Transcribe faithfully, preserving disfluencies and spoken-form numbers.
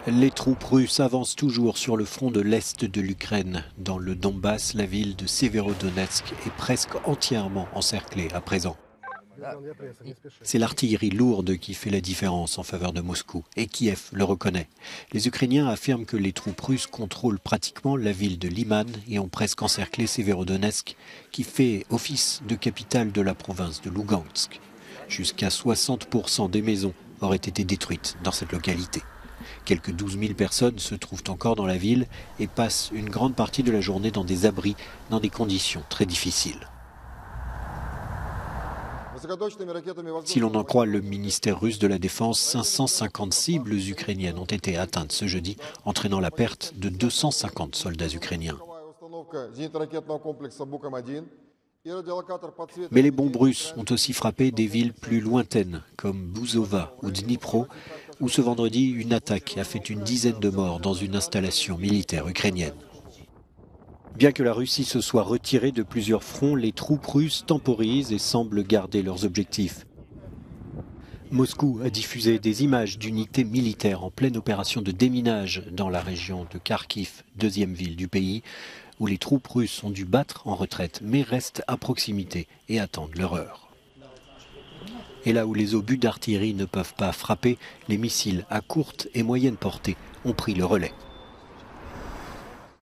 Les troupes russes avancent toujours sur le front de l'Est de l'Ukraine. Dans le Donbass, la ville de Severodonetsk est presque entièrement encerclée à présent. C'est l'artillerie lourde qui fait la différence en faveur de Moscou, et Kiev le reconnaît. Les Ukrainiens affirment que les troupes russes contrôlent pratiquement la ville de Liman et ont presque encerclé Severodonetsk, qui fait office de capitale de la province de Lugansk. Jusqu'à soixante pour cent des maisons auraient été détruites dans cette localité. Quelques douze mille personnes se trouvent encore dans la ville et passent une grande partie de la journée dans des abris, dans des conditions très difficiles. Si l'on en croit le ministère russe de la Défense, cinq cent cinquante cibles ukrainiennes ont été atteintes ce jeudi, entraînant la perte de deux cent cinquante soldats ukrainiens. Mais les bombes russes ont aussi frappé des villes plus lointaines, comme Bouzova ou Dnipro, où ce vendredi, une attaque a fait une dizaine de morts dans une installation militaire ukrainienne. Bien que la Russie se soit retirée de plusieurs fronts, les troupes russes temporisent et semblent garder leurs objectifs. Moscou a diffusé des images d'unités militaires en pleine opération de déminage dans la région de Kharkiv, deuxième ville du pays, où les troupes russes ont dû battre en retraite, mais restent à proximité et attendent leur heure. Et là où les obus d'artillerie ne peuvent pas frapper, les missiles à courte et moyenne portée ont pris le relais.